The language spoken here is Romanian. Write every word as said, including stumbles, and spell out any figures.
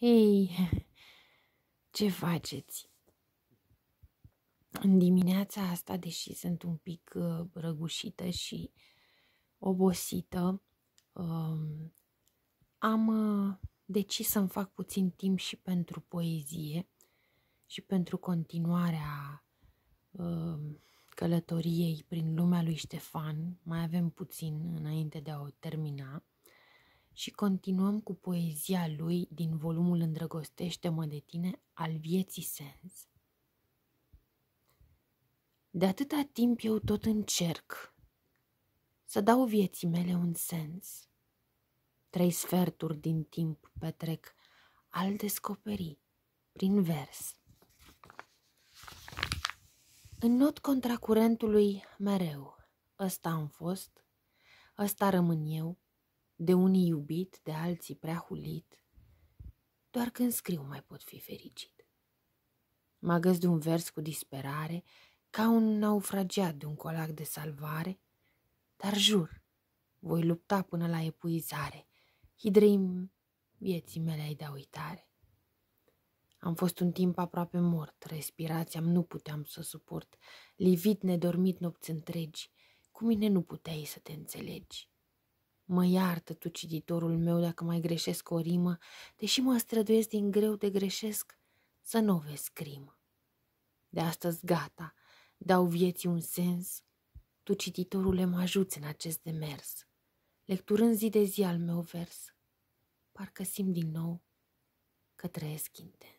Hei, ce faceți? În dimineața asta, deși sunt un pic uh, răgușită și obosită, uh, am uh, decis să-mi fac puțin timp și pentru poezie și pentru continuarea uh, călătoriei prin lumea lui Ștefan. Mai avem puțin înainte de a o termina. Și continuăm cu poezia lui din volumul Îndrăgostește-mă de tine, al vieții sens. De atâta timp eu tot încerc să dau vieții mele un sens. Trei sferturi din timp petrec al descoperi prin vers. În not contra curentului mereu, ăsta am fost, ăsta rămân eu, de unii iubit, de alții prea hulit, doar când scriu mai pot fi fericit. Mă agăs de un vers cu disperare, ca un naufragiat de un colac de salvare, dar jur, voi lupta până la epuizare, hidrei vieții mele ai da uitare. Am fost un timp aproape mort, respirația-mi nu puteam să suport, livit, nedormit nopți întregi, cu mine nu puteai să te înțelegi. Mă iartă tu, cititorul meu, dacă mai greșesc o rimă, deși mă străduiesc din greu de greșesc, să nu o vezi crimă. De astăzi gata, dau vieții un sens, tu, cititorule, mă ajuți în acest demers. Lecturând zi de zi al meu vers, parcă simt din nou că trăiesc intens.